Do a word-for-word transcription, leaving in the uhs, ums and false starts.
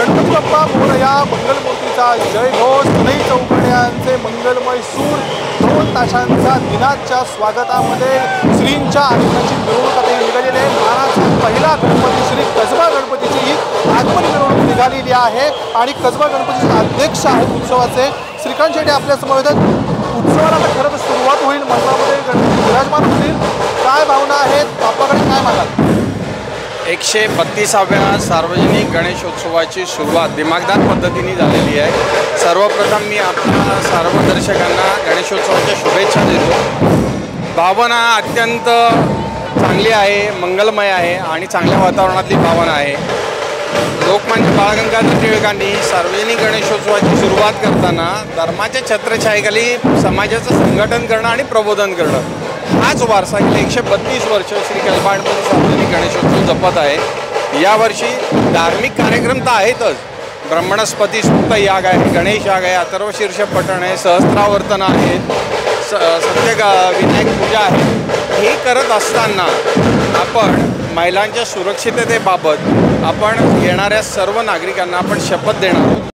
गणपती बाप्पा मोरया मंगलमूर्तीचा जयघोष पुणे चौकड्यांचे मंगलमय सूर दोन तासांच्या दिनाच्या स्वागतामध्ये श्रींच्या आगमनाची मिरवणूक आता निघालेली आहे। महाराष्ट्राचा पहिला गणपती श्री कसबा गणपतीची ही आगमन मिरवणूक निघालेली आहे आणि कसबा गणपतीचे अध्यक्ष आहेत उत्सवाचे श्रीकांत शेट्टी आपल्या समोर आहेत। उत्सवाला आता खरं तर सुरुवात होईल, मंडळामध्ये गणपती विराजमान होतील। काय भावना आहेत, बाप्पाकडे काय मागाल? एकशे बत्तीसाव्या सार्वजनिक गणेशोत्सवाची सुरुवात दिमागदार पद्धतीने झालेली आहे। सर्वप्रथम मी आपल्या सर्व दर्शकांना गणेशोत्सवाच्या शुभेच्छा देतो। भावना अत्यंत चांगली आहे, मंगलमय आहे आणि चांगल्या वातावरणातली भावना आहे। लोकमान्य बाळ गंगाधर टिळकांनी सार्वजनिक गणेशोत्सवाची सुरुवात करताना धर्माच्या छत्रछायेखाली समाजाचं संघटन करणं आणि प्रबोधन करणं हाच वारसा गेले एकशे बत्तीस वर्ष श्री कसबा गणपती सार्वजनिक गणेशोत्सव जपत आहे। यावर्षी धार्मिक कार्यक्रम तर आहेतच, ब्रह्मणस्पती सूक्त याग आहे, गणेश याग आहे, अथर्व शीर्ष पठण आहे, सहस्त्रावर्तन आहेत, स सत्य विनायक पूजा आहे। हे करत असताना आपण महिलांच्या सुरक्षिततेबाबत आपण येणाऱ्या सर्व नागरिकांना आपण शपथ देणार आहोत